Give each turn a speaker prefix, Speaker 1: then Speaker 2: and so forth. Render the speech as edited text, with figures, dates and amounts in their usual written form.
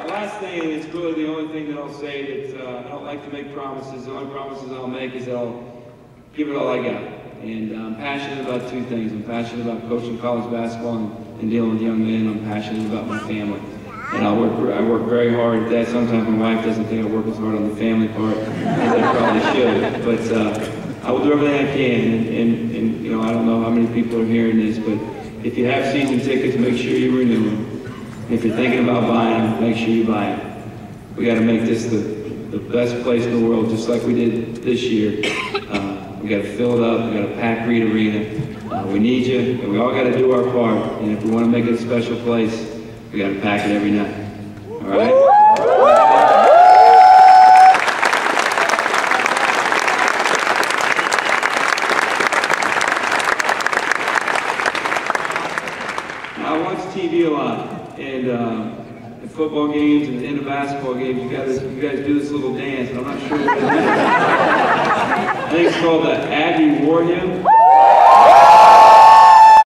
Speaker 1: last thing, and it's really the only thing that I'll say, that I don't like to make promises. The only promises I'll make is that I'll give it all I got. And I'm passionate about two things. I'm passionate about coaching college basketball and dealing with young men. I'm passionate about my family. And I work very hard at that. Sometimes my wife doesn't think I work as hard on the family part as I probably should. But I will do everything I can. And you know, I don't know how many people are hearing this, but if you have season tickets, make sure you renew them. If you're thinking about buying them, make sure you buy them. We got to make this the best place in the world, just like we did this year. We got to fill it up. We got to pack Reed Arena. We need you, and we all got to do our part. And if we want to make it a special place, we got to pack it every night. All right? Now, I watch TV a lot, and the football games and the end of basketball games, you guys do this little dance. I'm not sure what it is. I think it's called the Aggie War Hymn.